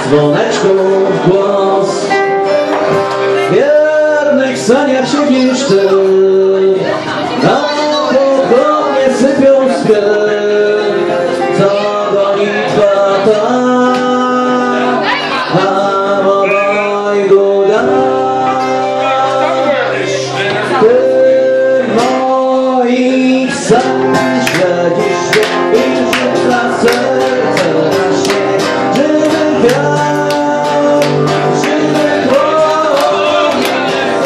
dzwoneczku w głos. W jednych saniach siedzisz ty, na pokonie sypią skry, co gonitwa ta, a obaj góra. Ty w moich saniach siedzisz i rzuca serce na śnieg, żywy wiatr, żywy płomień,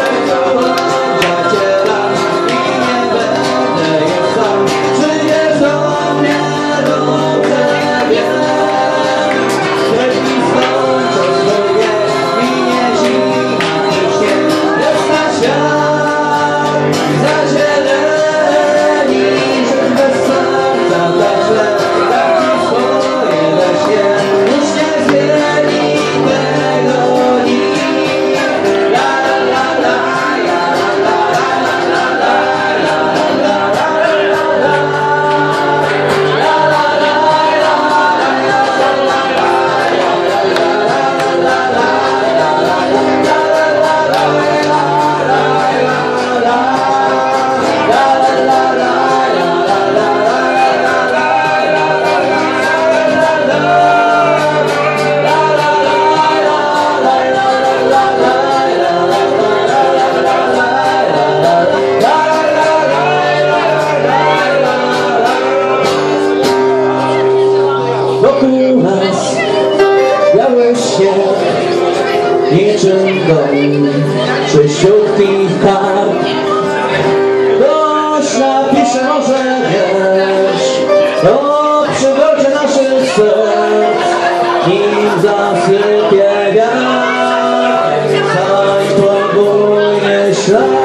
zaciera i nie będę już sam. Przyjdziesz do mnie, dobrze wiem, lepiej skończę swoje, minie zima i śnieg. Jest na świat zazieleni, żyć bez serca tak źle, tak ci swoje weźmie. Już nie zmieni tego nikt. La la la la, la la la la la, la la la la wokół nas biały śnieg, niczym dom czyściutki karp. Ktoś napisze może wiersz o przygodzie naszych serc, nim zasypie wiatr, cały podwójny ślad.